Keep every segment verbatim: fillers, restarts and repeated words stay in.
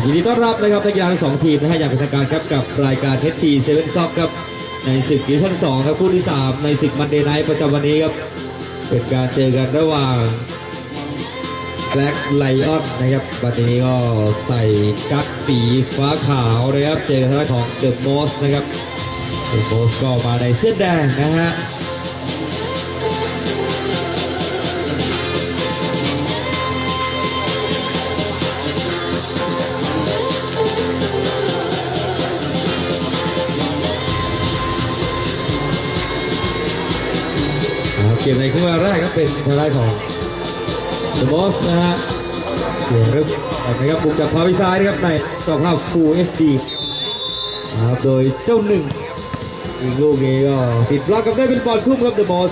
ยินดีต้อนรับนะครับนักกีฬาทั้งสองทีมนะฮะอย่างเป็นทางการครับกับรายการ เอส ที เซเว่นซ็อกครับในศึกดิวิชั่นสองครับคู่ที่สามในศึกมันเดย์ไนท์ประจำวันนี้ครับเป็นการเจอกันระหว่าง Black Lion นะครับวันนี้ก็ใส่กั๊กสีฟ้าขาวนะครับเจอกันทางด้านของ The Most นะครับ The Most ก็มาในเสื้อแดงนะฮะเกมในครึ่งเวลาแรกครับเป็นทางด้านของ The Boss นะฮะเสียงรึบนะครับบุกจากพาวิซายนะครับในกรอบภาพ Full เอช ดี นะครับโดยเจ้าหนึ่งอีกลูกนี้ก็ติดบล็อกกับได้เป็นบอลทุ่มครับ The Boss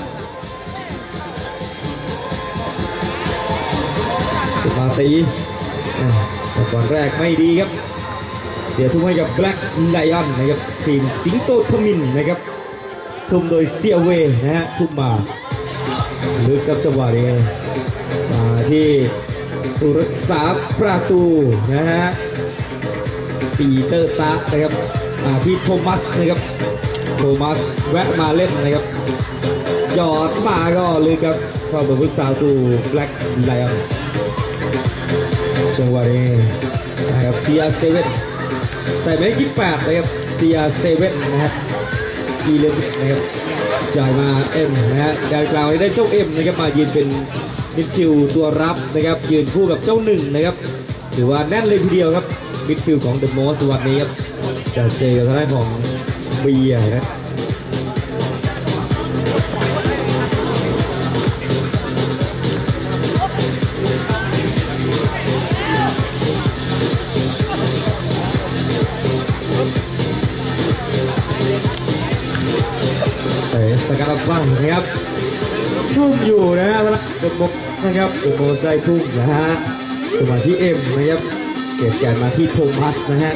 มาตีแต่บอลแรกไม่ดีครับเสียทุ่มให้กับ Black Lion นะครับทีมสิงโตทมินนะครับทุ่มโดยเซียเวนะฮะทุ่มมาลึกกับจังหวะนี้มาที่ผู้รักษาประตูนะฮะปีเตอร์ตานะครับมาที่โทมัสนะครับโทมัสแวะมาเล่นนะครับหยอดมาก็ลึกครับเข้าไปผู้รักษาประตูแบล็กไลออนจังหวะนี้นะครับซีอาร์เซเว่นใส่หมายเลขยี่สิบแปดนะครับซีอาร์เซเว่นนะครับอีเลฟนะครับจ่ายมาเอ็มนะฮะการกลางได้เจ้าเอ็มนะครับมายืนเป็นมิดฟิลด์ตัวรับนะครับยืนคู่กับเจ้าหนึ่งนะครับถือว่าแน่นเลยทีเดียวครับมิดฟิลด์ของเดอะมอสวันนี้ครับจะเจอกับทางด้านของเบียร์นะสกัดฟังนะครับทุ่มอยู่นะฮะเดอะโมนะครับเดอะโมใส่ทุ่มนะฮะมาที่เอ็มนะครับเก็บแกนมาที่โทมัสนะฮะ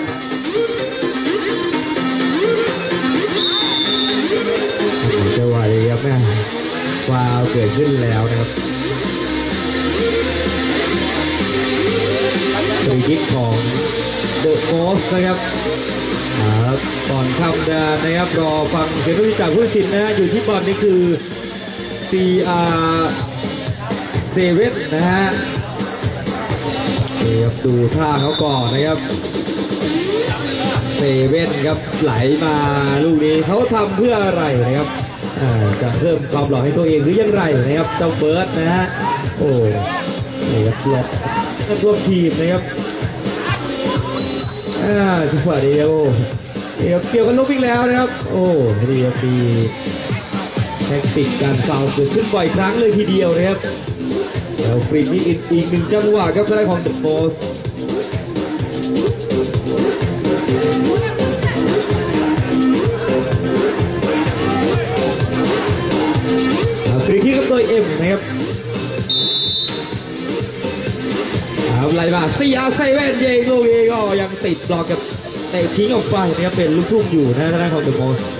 จะไหวครับแม่ฟาวเกิดขึ้นแล้วนะครับฟรีคิกของเดอะโมสนะครับก่อนคำเดินนะครับรอฟังเสียงวิจารณ์ผู้ตัดสินนะฮะอยู่ที่บอลนี่คือ ซี อาร์ เซเว่น นะฮะนี่ครับดูท่าเขาก่อนนะครับเซเว่นครับไหลมาลูกนี้เขาทำเพื่ออะไรนะครับจะเพิ่มความหล่อให้ตัวเองหรือยังไรนะครับเจ้าเบิร์ดนะฮะโอ้นี่ครับหลบกันร่วมทีมนะครับอ่าจังหวะเดียวเดี๋ยวเกี่ยวกันลบอีกแล้วนะครับโอ้ดีครับดีแท็กติกการฟาวล์เกิดขึ้นบ่อยครั้งเลยทีเดียวนะครับแล้วฟรีนี่อีกหนึ่งจังหวะครับทางด้านของเดอะโมสฟรีคิกครับโดยเอ็มนะครับเอาไล่มาซีอาร์เซเว่นเย่ลูกเย่ก็ยังติดบล็อกกับเตะทิ้งออกไปนะครับเป็นลูกทุ่งอยู่นะทางด้านของเดอะโมส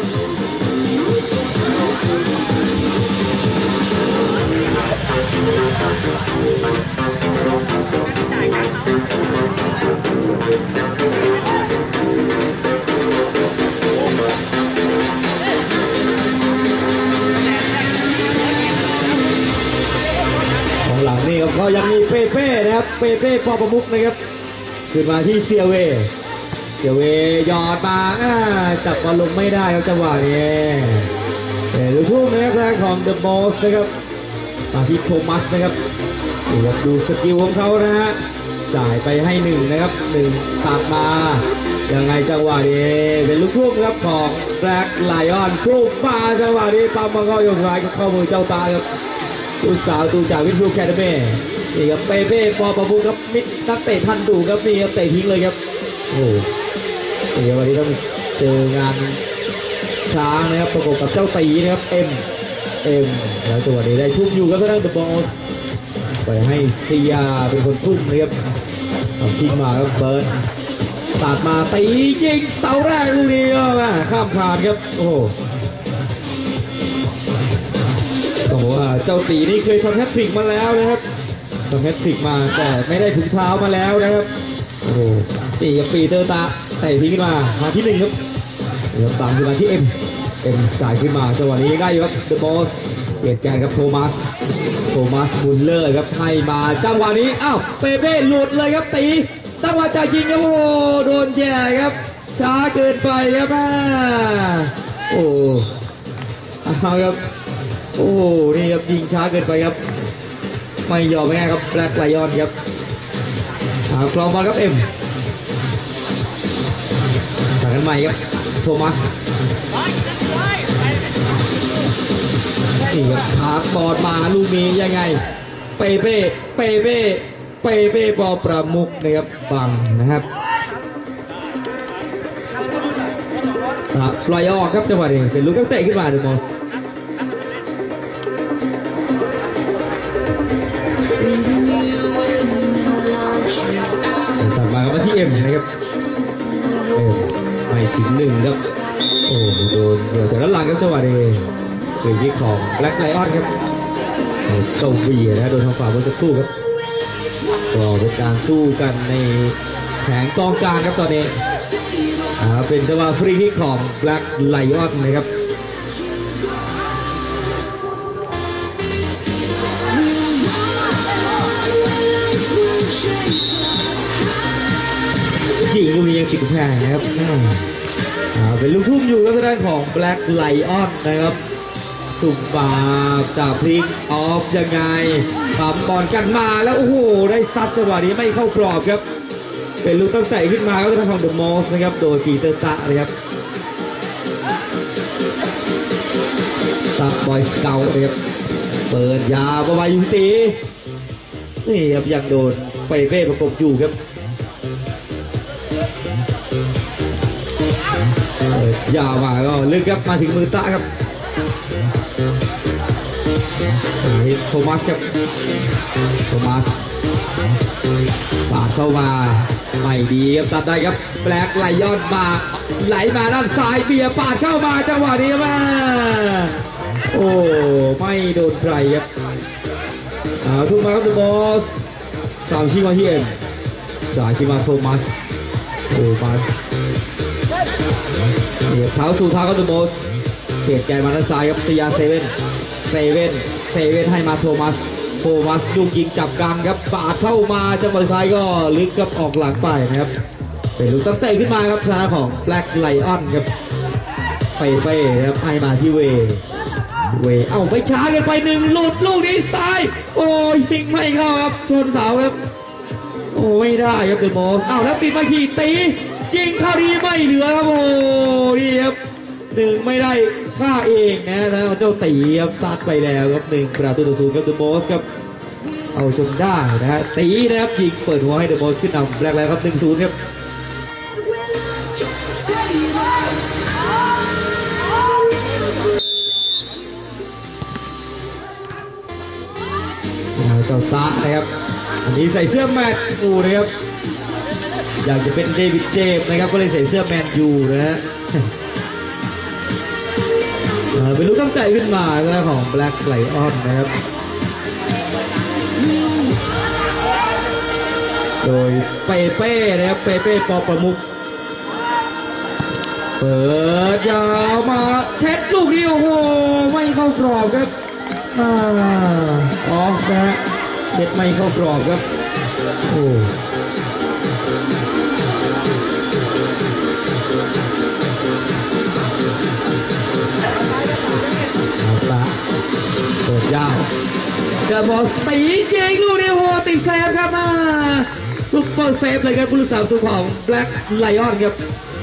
ของหลังนี่ครับก็ยังมีเปเป้นะครับเปเป้ปอประมุกนะครับขึ้นมาที่เซียเวเซียเวยอดมาจับบอลลงไม่ได้ครับจังหวะนี้เดี๋ยวลูกทุ่งนะครับทางของเดอะโมสนะครับมาที่โทมัสนะครับดูสกิลของเขานะฮะจ่ายไปให้หนึ่งนะครับหนึ่งตัดมายังไงจังหวะนี้เป็นลูกทุ่งครับของแบล็กไลออนปลุกมาจังหวะนี้ปั๊มมาเข้ายกซ้ายเข้ามือเจ้าตาครับลูกสาวตูจากวิทยุแคดเม่นี่ครับเปเป้ปอประมุขครับมิดนักเตะทันดูครับนี่ครับเตะทิ้งเลยครับโอ้เดี๋ยววันนี้ต้องเจองานช้างนะครับประกบกับเจ้าตีนะครับเอ็มเอ็มแล้วตัวนี้ได้ทุ่มอยู่ครับทางด้านเดอะบอลไปให้ซีอาร์เป็นคนทุ่มนะครับทิ้งมาครับเบิร์ดตัดมาตียิงเสาแรกลูกนี้ก็ข้ามผ่านครับโอ้ต้องบอกว่าเจ้าตีนี่เคยทำแฮตทริกมาแล้วนะครับทำแฮตทริกมาแต่ไม่ได้ถุงเท้ามาแล้วนะครับโอ้โหตีกับปีเตอร์ตาเตะทิ้งขึ้นมามาที่หนึ่งครับเดี๋ยวตามขึ้นมาที่เอ็มเอ็มจ่ายขึ้นมาจังหวะนี้ได้อยู่ครับเดอะบอสเปลี่ยนแกนครับโทมัสโทมัสบุลเลอร์ครับให้มาจังหวะนี้อ้าวเปเป้หลุดเลยครับตีจังหวะจะยิงครับโอ้โดนแย่ครับช้าเกินไปครับแม่โอ้เอาครับโอ้นี่ครับยิงช้าเกินไปครับไม่ยอมง่ายครับแบล็กไลออนครับคลองบอลครับเอ็มจากกันใหม่ครับโทมัสนี่ครับพาบอลมาลูกนี้ยังไงเปเป้เปเป้เปเป้บอลประมุกนะครับบังนะครับปล่อยออกครับจังหวะนี้เป็นลูกตั้งเตะขึ้นมาเดอะมอสสั่งมาครับที่เอ็มนะครับเอ็มไม่ถึงหนึ่งครับโอ้โดนเดี๋ยวจากด้านหลังครับจังหวะนี้เป็นที่ของแบล็กไลออนครับโซเวียนะโดนทางฝ่าบนสักครู่ครับก็เป็นการสู้กันในแผงกองกลางครับตอนนี้อ่าเป็นจังหวะฟรีคิกของแบล็กไลออนนะครับยิงลูกนี้ยังติดกำแพงนะครับอ่าเป็นลูกทุ่มอยู่ครับทางด้านของแบล็กไลออนนะครับสุกบาจากพลิกออฟยังไงปั๊มบอลกันมาแล้วโอ้โหได้ซัดจังหวะนี้ไม่เข้ากรอบครับเป็นลูกตั้งใส่ขึ้นมาก็ทางของเดอะมอสนะครับโดยปีเตอร์ตะนะครับซับบอยสเกลนะครับเปิดยาประมาณยุตินี่ครับยังโดนเปเป้ประกบอยู่ครับเปิดยามาก็ลึกครับมาถึงมือตะครับโทมัสครับโทมัสปาดเข้ามาไม่ดีครับตัดได้ครับแบล็กไลออนมาไหลมาด้านซ้ายเบียร์ปาดเข้ามาจังหวะนี้มาโอ้ไม่โดนใครครับอ่าทุ่มมาครับเดอะบอสสามชิมาที่เอ็มจ่ายชิมาโทมัสโทมัสเดี๋ยวเท้าสู่เท้าครับเดอะบอสเปลี่ยนแกนมาด้านซ้ายครับซีอาร์เซเว่นเซเว่นเซเว่นให้มาโทมัสโทมัสลูกยิงจับกันครับปาดเข้ามาจังหวะท้ายก็ลึกกับออกหลังไปนะครับเป็นลูกตั้งเตะขึ้นมาครับชนะของแบล็กไลออนครับเป้เป้ครับให้มาที่เวเวเอ้าไปช้ากันไปหนึ่งหลุดลูกนี้ซ้ายโอ้ยิงไม่เข้าครับชนเสาครับโอ้ไม่ได้ครับเดอะมอสเอ้าแล้วติดมาขี่ตียิงเข้าดีไม่เหลือครับโอ้นี่ครับหนึ่งไม่ได้ฆ่าเองนะแล้วเจ้าตีครับซัดไปแล้วครับหนึ่งประตูต่อศูนย์ครับเดอะมอสครับเอาจนได้นะฮะตีนะครับยิงเปิดหัวให้เดอะมอสขึ้นนำแรกแล้วครับหนึ่งศูนย์ครับเจ้าตานะครับอันนี้ใส่เสื้อแมนยูนะครับอยากจะเป็นเดวิดเจมส์นะครับก็เลยใส่เสื้อแมนยูนะฮะเป็นลูกตั้งใจขึ้นมาของแบล็กไลออนนะครับโดยเปเป้นะครับเปเป้ปอประมุกเปิดยาวมาเช็ดลูกนี้โอ้โหไม่เข้ากรอบครับอ่าออฟนะฮะเช็ดไม่เข้ากรอบครับโอ้เปิดยาวเดอะบอสตีเจงลูกนี้โหติดเซฟครับมาซุปเปอร์เซฟเลยครับผู้รักษาประตูของแบล็กไลออนครับ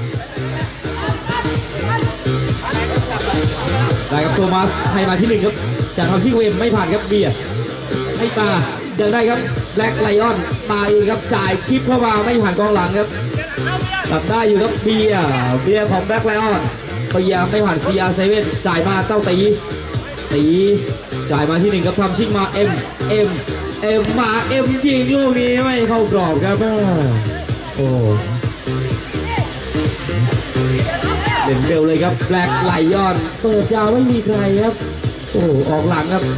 ได้ครับโทมัสให้มาที่หนึ่งครับจากทำชิงเวมไม่ผ่านครับเบียร์ให้มาเดินได้ครับแบล็กไลออนมาเองครับจ่ายชิปเข้ามาไม่ผ่านกองหลังครับตัดได้อยู่ครับเบียร์เบียร์ของแบล็กไลออนพยายามไม่ผ่าน ซี อาร์ เซเว่น จ่ายมาเต้าตีตีจ่ายมาที่หนึ่งครับทำชิงมาเอ็มเอ็มเอ็มมาเอ็มยิงลูกนี้ไม่เข้ากรอบครับโอ้เด่นเร็วเลยครับแบล็กไลออนเปิดยาวไม่มีใครครับโอ้ออกหลังครับ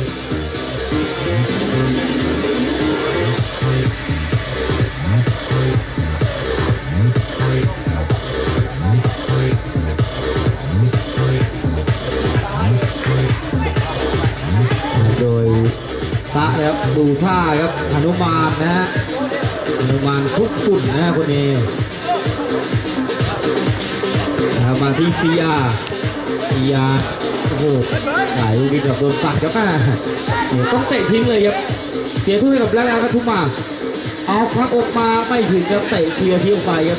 ครับหนุมานนะฮะหนุมานคุกฝุ่นนะฮะคนนี้มาที่ซีอาซีอาโอ้โหหลายลูกนี้กับโดนตัดครับอ่ะเดี๋ยวต้องเตะทิ้งเลยครับเสียทุกให้กับแล้วแล้วนะทุกมาเอาควักออกมาไม่ถึงกับเตะเทียทิ้งไปครับ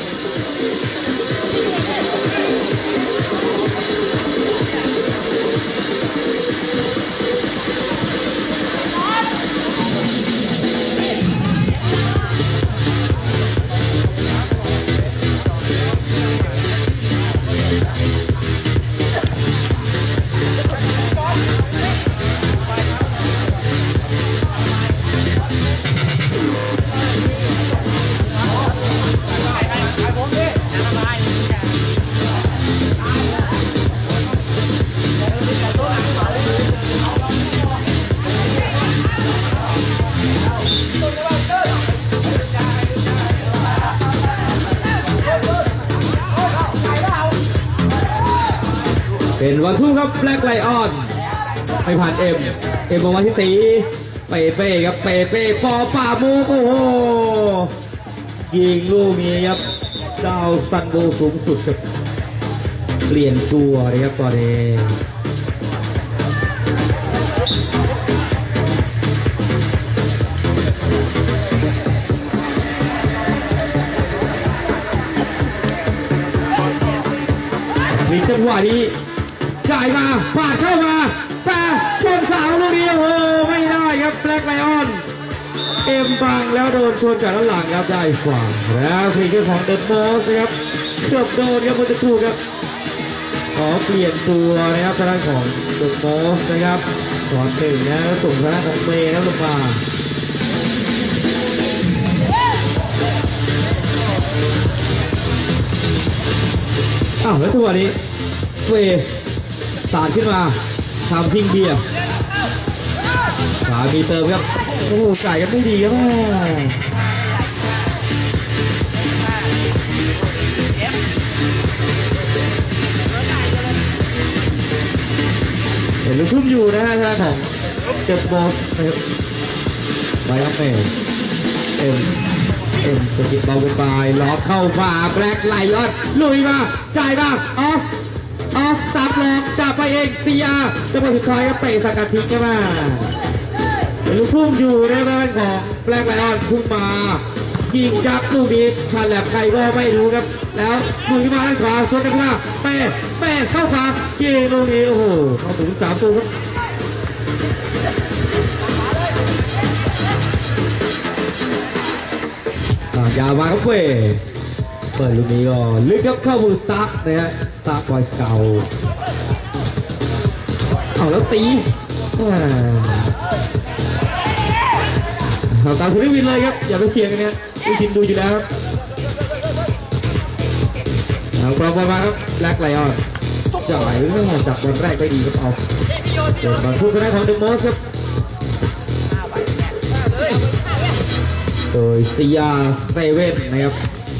เป็นวันทุ่งครับแบล็กไลออนไม่ผ่านเอ็มเอ็มมาที่ตีเปเป้ครับเปเป้ปอป่ามูโอ้โหยิงลูกนี้ครับดาวซันโบสูงสุดครับเปลี่ยนตัวนะครับตอนนี้มีจังหวะนี้จ่ายมาปาดเข้ามาแปะชนเสาลูกนี้โอ้ไม่ได้ครับแบล็กไลออนเอ็มบังแล้วโดนชนจากด้านหลังครับได้ฝั่งแล้วฟรีคิกของเดอะมอสนะครับเกือบโดนครับเมื่อสักครู่ครับขอเปลี่ยนตัวนะครับทางด้านของเดอะมอสนะครับตอนหนึ่งนะส่งทางด้านของเมย์นะลงมาอ้าวแล้วจังหวะนี้เฟย์สาดขึ้นมาทำทิ้งเบียร์สามีเติมครับโอ้โหไก่กันไม่ดีครับแม่เห็นลูกทุ่มอยู่นะฮะทางของเจ็บบอสนะครับไปครับเมย์เอ็มเอ็มสกิดเบากันไปล็อกเข้ามาแบล็กไลออนลุยมาจ่ายมาออฟออฟซับหลอกจับไปเองซีอาจังหวะสุดท้ายก็เตะสกัดทิ้งใช่ไหมเป็นลูกพุ่งอยู่ในบ้านของแบล็กไลออนพุ่งมายิงจับลูกนี้ชันแหลมใครก็ไม่รู้ครับแล้วลุยมาด้านขวาสวนกันมาเป้เป้เข้าขวายิงลูกนี้โอ้โหเข้าถึงสามตัวครับยาวมาครับเว้ยเปิดลูกนี้ก็ลึกครับเข้ามือตะนะฮะตะปล่อยเก่าเอาแล้วตีเอาตามสุริวินเลยครับอย่าไปเถียงกันนะดูชินดูอยู่แล้วเอาปลอมมาครับแบล็กไลออนจ่ายเรื่องจับบอลแรกไปดีครับเอาเปิดบอลทุกคะแนนของเดอะมอสครับโดยซีอาเซเว่นนะครับ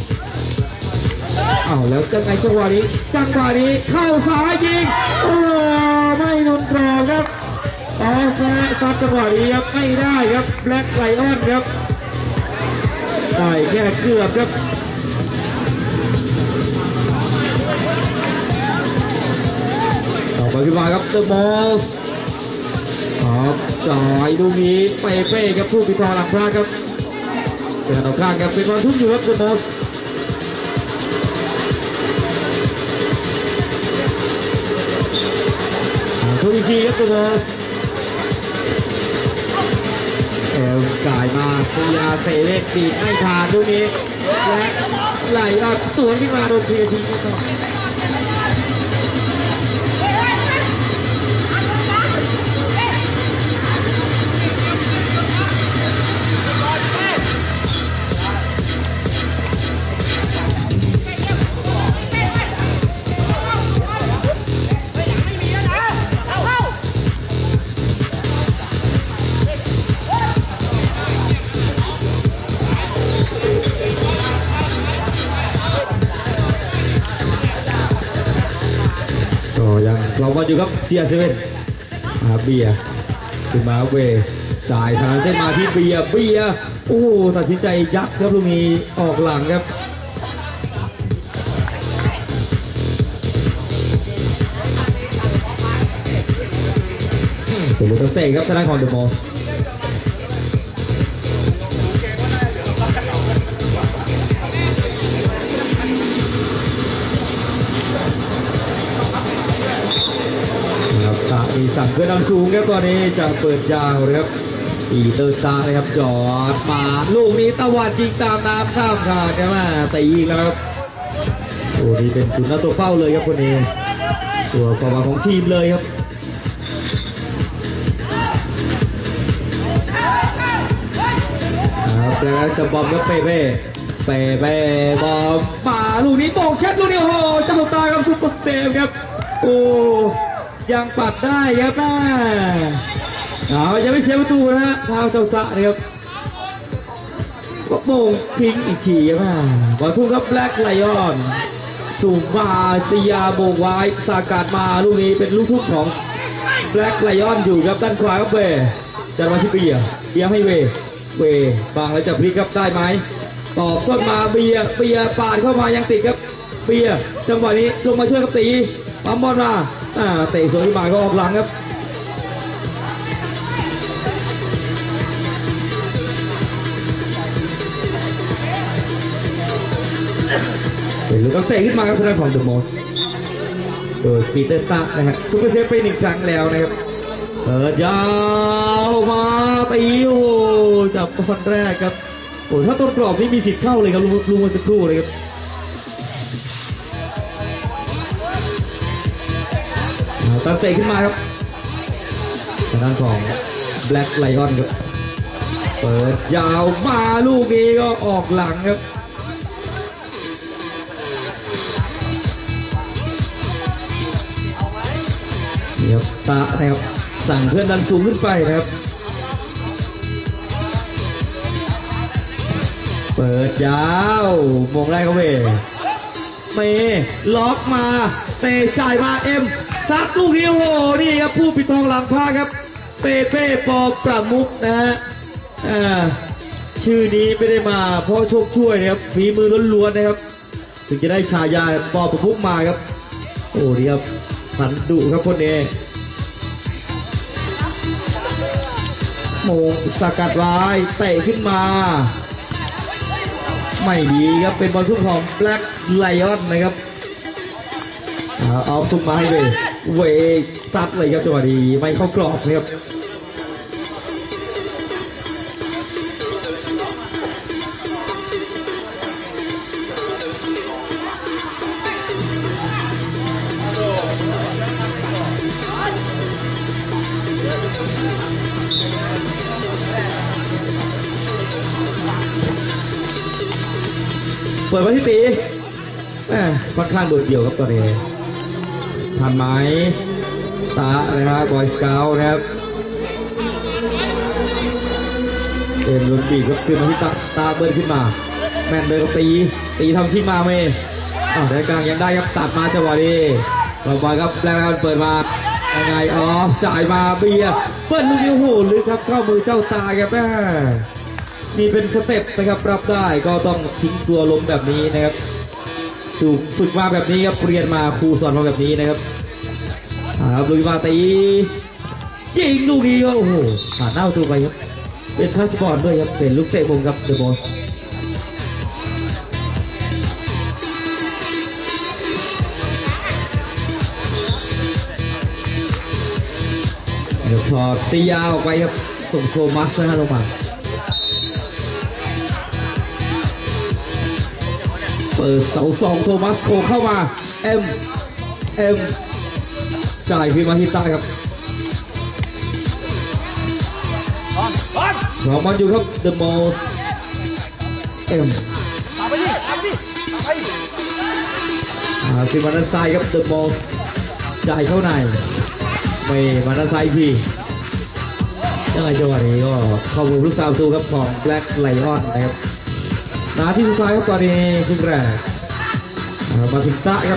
อ้าวแล้วจังไงจังหวะนี้จังหวะนี้เข้าซ้ายยิงโอ้ไม่โดนกรอบครับออกแซ่ซัดจังหวะนี้ครับไม่ได้ครับแบล็กไลออนครับได้แค่เกือบครับต่อไปขึ้นมาครับเดอะมอสครับจ่ายลูกนี้เป้เป้ครับผู้พิทักษ์หลังพลาดครับเป็นต่อข้างครับเป็นบอลทุ่มอยู่ครับเดอะมอสทุ่มอีกทีครับเดอะมอสเอลจ่ายมาซีอาเซเว่นตีไม่ผ่านลูกนี้และไหลออกสวนขึ้นมาโดนทีทีก็ต่อเรามาอยู่ครับเซียเซเว่นอาเบียขึ้นมาเวจ่ายทางเส้นมาที่เบียร์เบียร์โอ้ตัดสินใจยัดครับลูกนี้ออกหลังครับเป็นลูกเตะครับทางด้านของเดอะมอสมีสั่งเพื่อนนำสูงครับตอนนี้จะเปิดยาวเลยครับอีเตอร์ซาเลยครับจอดมาลูกนี้ตะวันยิงตามน้ำข้ามขาดกันมาตีอีกแล้วครับโอ้นี่เป็นศูนย์หน้าตัวเฝ้าเลยครับคนนี้ตัวความหวังของทีมเลยครับครับแล้วจะบอมครับเป้เป้เป้เป้บอมมาลูกนี้โป่งเช็ดลูกนี้โอ้โหจับตาครับซุปเปอร์เซฟครับโอ้ยังปัดได้ครับแม่เอาจะไม่เสียประตูนะฮะทางเจ้าสะนะครับก็โป่งทิ้งอีกทีครับแม่บอลทุ่งครับแบล็กไลออนสูงมาเซียโบกไว้สากัดมาลูกนี้เป็นลูกทุ่งของแบล็กไลออนอยู่ครับด้านขวาครับเวจะมาที่เบียร์เบียร์ให้เวเวบางแล้วจะพลิกครับได้ไหมตอกส้นมาเบียร์เบียร์ปาดเข้ามายังติดครับเบียร์จังหวะนี้ลงมาช่วยกับตีปั๊มบอลมาอ่าเตะสวนที่มาก็ออกหลังครับเป็นลูกเตะขึ้นมาครับทางด้านของเดอะมอสโดยปีเตอร์ซ่านะฮะซุปเปอร์เซฟไปหนึ่งครั้งแล้วนะครับเปิดยาวมาตีโอ้จับบอลแรกครับโอ้ถ้าต้นกรอบนี่มีสิทธิ์เข้าเลยครับลูกลูกมันจะครู่เลยครับตั้งเตะขึ้นมาครับทางด้านของแบล็กไลออนครับเปิดยาวมาลูกนี้ก็ออกหลังครับนี่ครับตานะครับสั่งเพื่อนดันสูงขึ้นไปนะครับเปิดยาวมงแรกเขาเวเมล็อกมาเตะจ่ายมาเอ็มซัดลูกนี้โอ้โหนี่ครับผู้ปิดทองหลังผ้าครับเปเป้ปอประมุกนะฮะอ่าชื่อนี้ไม่ได้มาเพราะโชคช่วยนะครับฝีมือล้วนๆนะครับถึงจะได้ฉายาปอประมุกมาครับโอ้ดีครับสันดุครับคนนี้โมงสกัดไว้เตะขึ้นมาไม่ดีครับเป็นบอลทุ่งของแบล็กไลออนนะครับเอาทุ่งมาให้เวเวซัดเลยครับจังหวะนี้ไม่เข้ากรอบนะครับเปิดมาที่ตีค่อนข้างโดดเดี่ยวครับตอนนี้ทันไหมตานะครับบอยสเกลนะครับเอ็มลุนบีครับขึ้นมาที่ตาตาเบิร์นขึ้นมาแมนเดินตีตีทำชิงมาเมย์อ้าวแต่กลางยังได้ครับตัดมาจังหวะนี้ต่อไปครับแล้วเปิดมายังไงอ๋อจ่ายมาเบียร์เปิ้ลลูกนี้โอ้โหลึกครับเข้ามือเจ้าตาครับแม่นี่เป็นสเต็ปนะครับรับได้ก็ต้องทิ้งตัวล้มแบบนี้นะครับถูกฝึกมาแบบนี้ครับเรียนมาครูสอนมาแบบนี้นะครับครับลุยมาตียิงลูกนี้ก็โอ้โหผ่านหน้าตัวไปครับเป็นทัชบอลด้วยครับเป็นลูกเตะมุมครับเดอะบอลเดี๋ยวพอตียาวออกไปครับส่งโทมัสนะฮะลงมาเปิดเสาสองโทมัสโคเข้ามาเอ็มเอ็มจ่ายพิมาฮิตาครับรอมันอยู่ครับเดอะมอลเอ็มมาไปดิมาไปดิมาไปขึ้นมาด้านซ้ายครับเดอะมอลจ่ายเข้าในไม่มาด้านซ้ายพี่ยังไงจังหวะนี้ก็เข้ามุมลูกสาวตูครับของแบล็กไลออนนะครับนาทีสุดท้ายครับตอนนี้ครึ่งแรกมาถึงตะครับ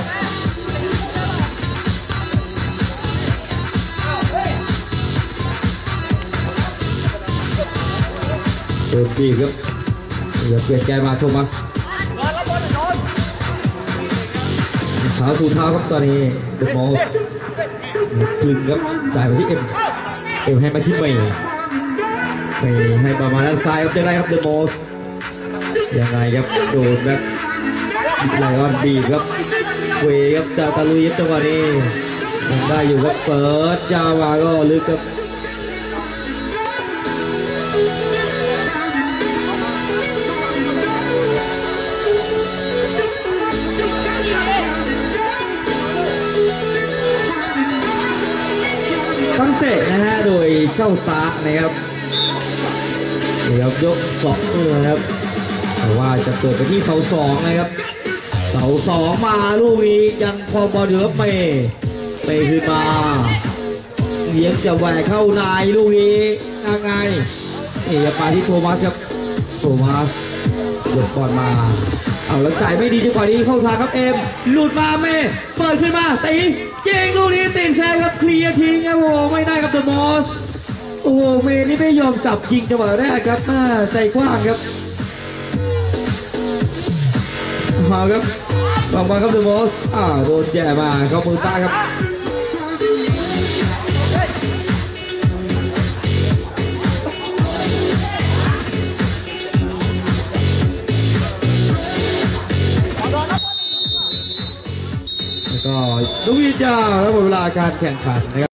นบีบครับอย่าเปลี่ยนแกมาโทมัสเท้าสู่เท้าครับตอนนี้เดอะมอลคลึงครับจ่ายไปที่เอ็มเอ็มให้มาที่เมย์เมย์ให้ประมาณด้านซ้ายครับจะได้ครับเดอะมอลยังไงครับโดนแบบไลออนบีบครับเวครับจะตะลุยจังหวะนี้ยังได้อยู่ครับเปิดยาวมาก็ลึกครับตั้งเตะนะฮะโดยเจ้าตานะครับนี่ครับยกสองมือนะครับแต่ว่าจะเปิดไปที่เสาสองนะครับเสาสองมาลูกนี้ยังพอบอลอยู่ครับเมย์เมย์ขึ้นมาเลี้ยงจะแหวกเข้าในลูกนี้ยังไงนี่จะมาที่โทมัสครับโทมัสยกบอลมาเอาแล้วจ่ายไม่ดีจังหวะนี้เข้าทางครับเอ็มหลุดมาเมย์เปิดขึ้นมาตีเก่งลูกนี้ติดแซงครับเคลียร์ทิ้งครับโอ้ไม่ได้ครับเดอะมอสโอ้เมย์นี่ไม่ยอมจับยิงจังหวะแรกครับมาใจกว้างครับมาครับลองมาครับเดอะมอสอ่าโดนแย่มาเข้ามือซ้ายครับแล้วก็ลูกวิจาแล้วหมดเวลาการแข่งขันนะครับ